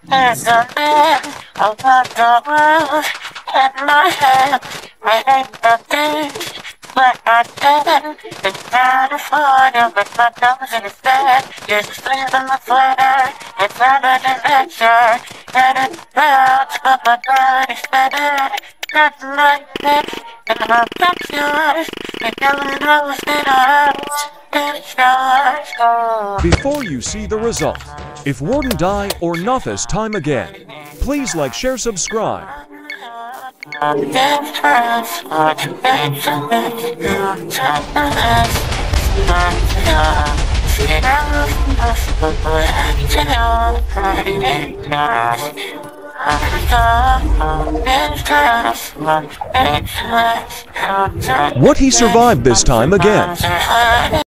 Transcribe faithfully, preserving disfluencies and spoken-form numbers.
There's a man about the world in my head. I hate the things, but I can. It's trying to find it with my thumbs in his bed. There's a sleeve in my sweater. It's not an adventure. And it's bad, but my body's better. Nothing like this, and my back's yours. You never know what's in our hearts. It's yours. Before you see the result, if Warden die or nothis time again, please like, share, subscribe. What he survived this time again?